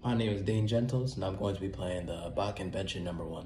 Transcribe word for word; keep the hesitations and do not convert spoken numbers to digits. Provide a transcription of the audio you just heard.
My name is Dane Gentles, and I'm going to be playing the Bach Invention number one.